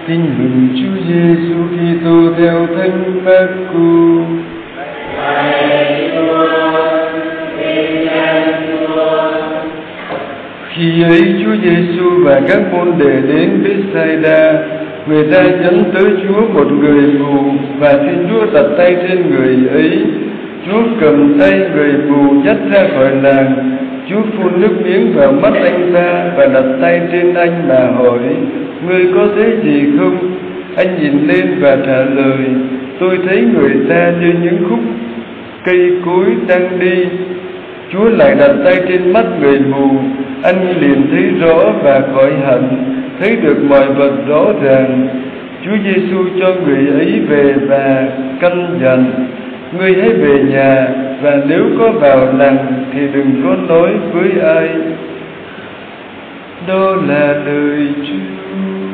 Tin mừng Chúa Giêsu Kitô theo Thánh Mác-cu. Khi ấy Chúa Giêsu và các môn đệ đến Bethsaida, người ta dẫn tới Chúa một người mù và xin Chúa đặt tay trên người ấy. Chúa cầm tay người mù dắt ra khỏi làng. Chúa phun nước miếng vào mắt anh ta và đặt tay trên anh mà hỏi: "Ngươi có thấy gì không?" Anh nhìn lên và trả lời: "Tôi thấy người ta như những khúc cây cối đang đi." Chúa lại đặt tay trên mắt người mù. Anh liền thấy rõ và khỏi hận, thấy được mọi vật rõ ràng. Chúa Giêsu cho người ấy về và căn dặn: "Ngươi hãy về nhà, và nếu có vào làng thì đừng có nói với ai." Đó là lời Chúa.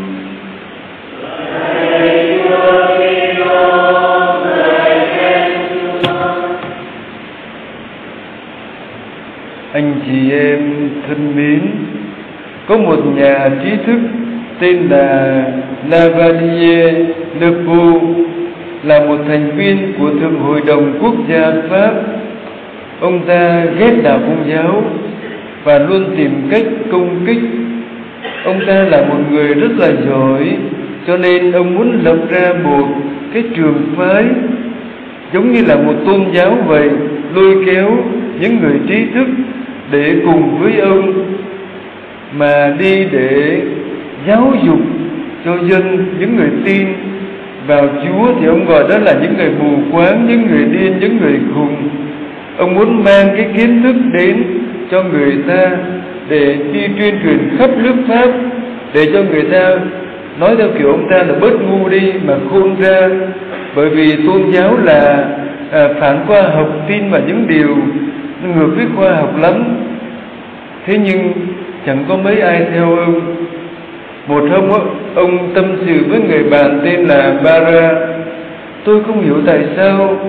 Anh chị em thân mến, có một nhà trí thức tên là Lavalier Lepo, là một thành viên của Thượng Hội đồng Quốc gia Pháp. Ông ta ghét đạo Công giáo và luôn tìm cách công kích. Ông ta là một người rất là giỏi, cho nên ông muốn lập ra một cái trường phái giống như là một tôn giáo vậy, lôi kéo những người trí thức để cùng với ông mà đi để giáo dục cho dân, những người tin vào Chúa thì ông gọi đó là những người mù quáng, những người điên, những người khùng. Ông muốn mang cái kiến thức đến cho người ta để đi tuyên truyền khắp nước Pháp, để cho người ta nói theo kiểu ông ta là bớt ngu đi mà khôn ra. Bởi vì tôn giáo là phản khoa học, tin vào những điều ngược với khoa học lắm. Thế nhưng chẳng có mấy ai theo ông. Một hôm ông tâm sự với người bạn tên là Bara: "Tôi không hiểu tại sao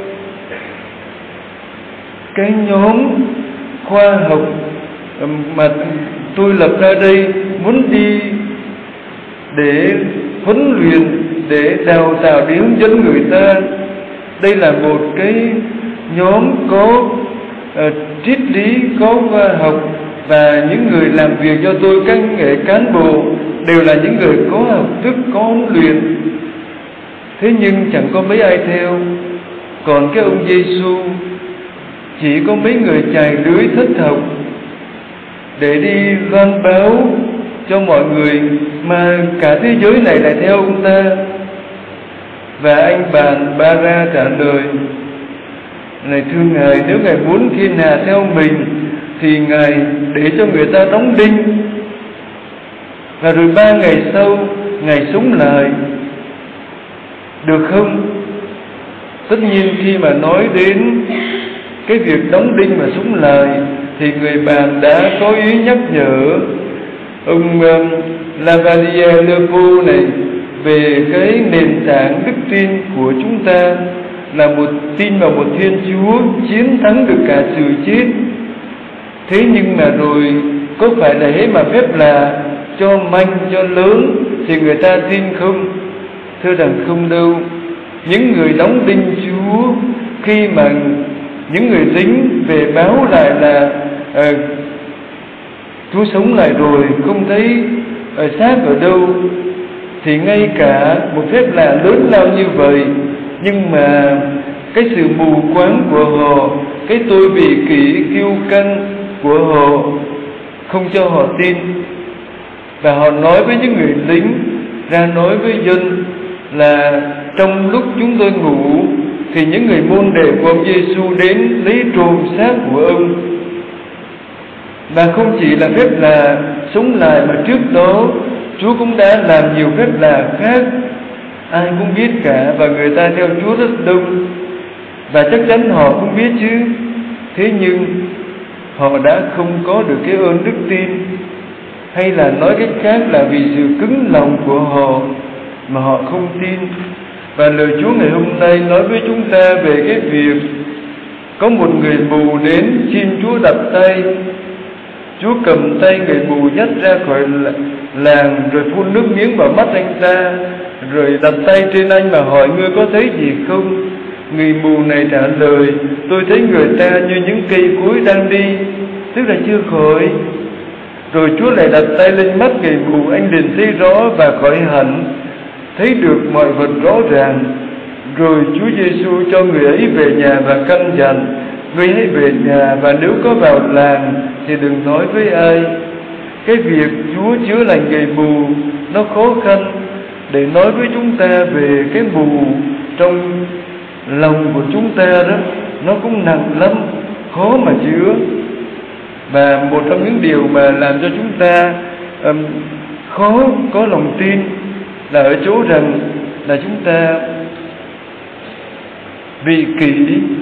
cái nhóm khoa học mà tôi lập ra đây muốn đi để huấn luyện, để đào tạo, để hướng dẫn người ta. Đây là một cái nhóm có triết lý, có khoa học, và những người làm việc cho tôi, các nghệ cán bộ đều là những người có học thức, có huấn luyện." Thế nhưng chẳng có mấy ai theo. Còn cái ông Giêsu chỉ có mấy người chài lưới thất học để đi loan báo cho mọi người, mà cả thế giới này lại theo ông ta. Và anh bạn Bara trả lời: "Này thưa Ngài, nếu Ngài muốn thiên hạ theo mình thì Ngài để cho người ta đóng đinh, và rồi 3 ngày sau Ngài sống lại, được không?" Tất nhiên khi mà nói đến cái việc đóng đinh và sống lại thì người bạn đã có ý nhắc nhở ông Lavalier Lepo này về cái nền tảng đức tin của chúng ta là một tin vào một Thiên Chúa chiến thắng được cả sự chết. Thế nhưng mà rồi có phải là hết mà phép là cho manh cho lớn thì người ta tin không? Thưa rằng không đâu. Những người đóng đinh Chúa, khi mà những người lính về báo lại là Chúa sống lại rồi, không thấy xác ở đâu, thì ngay cả một phép lạ lớn lao như vậy, nhưng mà cái sự mù quáng của họ, cái tôi vị kỷ kiêu căng của họ không cho họ tin. Và họ nói với những người lính, ra nói với dân là trong lúc chúng tôi ngủ thì những người môn đệ của ông Giêsu đến lấy trộm xác của ông. Và không chỉ là phép lạ sống lại, mà trước đó Chúa cũng đã làm nhiều phép lạ khác, ai cũng biết cả, và người ta theo Chúa rất đông, và chắc chắn họ cũng biết chứ. Thế nhưng họ đã không có được cái ơn đức tin, hay là nói cách khác là vì sự cứng lòng của họ mà họ không tin. Và lời Chúa ngày hôm nay nói với chúng ta về cái việc có một người mù đến xin Chúa đặt tay. Chúa cầm tay người mù dắt ra khỏi làng, rồi phun nước miếng vào mắt anh ta, rồi đặt tay trên anh mà hỏi: ngươi có thấy gì không? Người mù này trả lời: tôi thấy người ta như những cây cối đang đi, tức là chưa khỏi. Rồi Chúa lại đặt tay lên mắt người mù, anh liền thấy rõ và khỏi hẳn, thấy được mọi vật rõ ràng. Rồi Chúa Giêsu cho người ấy về nhà và căn dặn: ngươi hãy về nhà, và nếu có vào làng thì đừng nói với ai. Cái việc Chúa chữa lành người mù nó khó khăn. Để nói với chúng ta về cái mù trong lòng của chúng ta đó, nó cũng nặng lắm, khó mà chữa. Và một trong những điều mà làm cho chúng ta khó có lòng tin là ở chỗ rằng là chúng ta vị kỷ,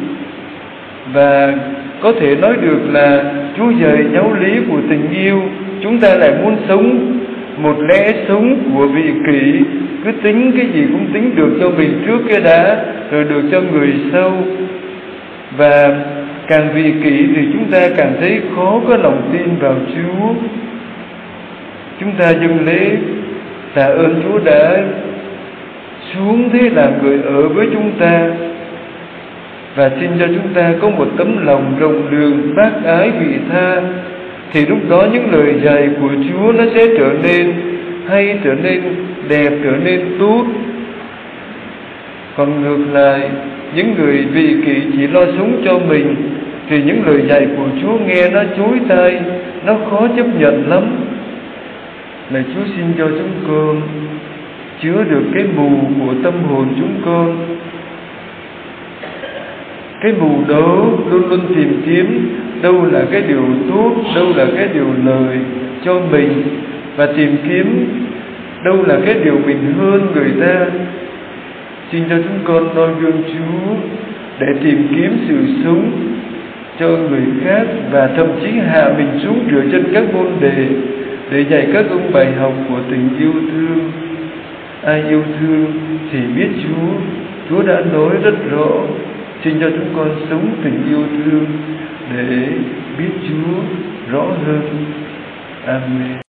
và có thể nói được là Chúa dạy giáo lý của tình yêu, chúng ta lại muốn sống một lẽ sống của vị kỷ, cứ tính cái gì cũng tính được cho mình trước cái đã, rồi được cho người sau. Và càng vị kỷ thì chúng ta càng thấy khó có lòng tin vào Chúa. Chúng ta dâng lễ tạ ơn Chúa đã xuống thế làm người ở với chúng ta, và xin cho chúng ta có một tấm lòng rộng lượng, bác ái, vị tha. Thì lúc đó những lời dạy của Chúa nó sẽ trở nên hay, trở nên đẹp, trở nên tốt. Còn ngược lại, những người vị kỷ chỉ lo sống cho mình thì những lời dạy của Chúa nghe nó chối tai, nó khó chấp nhận lắm. Lạy Chúa, xin cho chúng con chứa được cái mù của tâm hồn chúng con. Cái mù đó luôn luôn tìm kiếm đâu là cái điều tốt, đâu là cái điều lời cho mình, và tìm kiếm đâu là cái điều mình hơn người ta. Xin cho chúng con noi gương Chúa để tìm kiếm sự sống cho người khác, và thậm chí hạ mình xuống rửa chân các môn đề để dạy các ông bài học của tình yêu thương. Ai yêu thương thì biết Chúa. Chúa đã nói rất rõ. Xin cho chúng con sống tình yêu thương để biết Chúa rõ hơn. Amen.